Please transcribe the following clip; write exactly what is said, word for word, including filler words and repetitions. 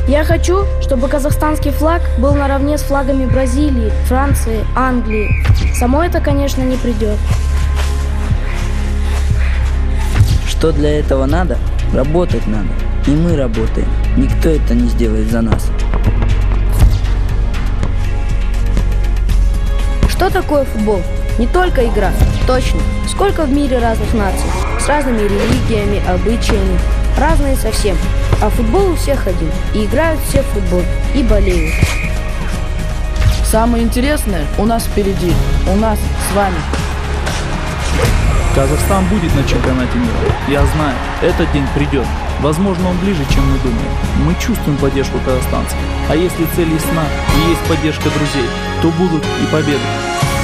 Я хочу, чтобы казахстанский флаг был наравне с флагами Бразилии, Франции, Англии. Само это, конечно, не придет. Что для этого надо? Работать надо. И мы работаем. Никто это не сделает за нас. Что такое футбол? Не только игра. Точно. Сколько в мире разных наций. С разными религиями, обычаями. Разные совсем. А футбол у всех один. И играют все в футбол. И болеют. Самое интересное у нас впереди. У нас с вами. Казахстан будет на чемпионате мира. Я знаю, этот день придет. Возможно, он ближе, чем мы думаем. Мы чувствуем поддержку казахстанцев. А если цель ясна и есть поддержка друзей, то будут и победы.